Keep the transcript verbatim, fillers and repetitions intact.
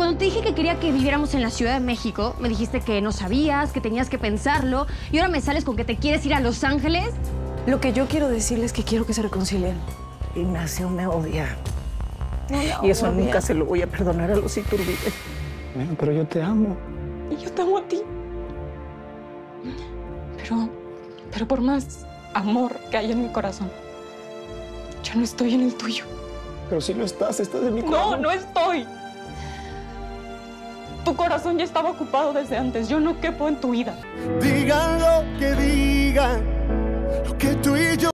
Cuando te dije que quería que viviéramos en la Ciudad de México, me dijiste que no sabías, que tenías que pensarlo, y ahora me sales con que te quieres ir a Los Ángeles. Lo que yo quiero decirles es que quiero que se reconcilien. Ignacio me odia. No, y eso odia. nunca se lo voy a perdonar a los Iturbide. Bueno, pero yo te amo. Y yo te amo a ti. Pero, pero por más amor que hay en mi corazón, yo no estoy en el tuyo. Pero si lo estás, estás en mi No, corazón. no estoy. Tu corazón ya estaba ocupado desde antes. Yo no quepo en tu vida. Digan lo que digan, lo que tú y yo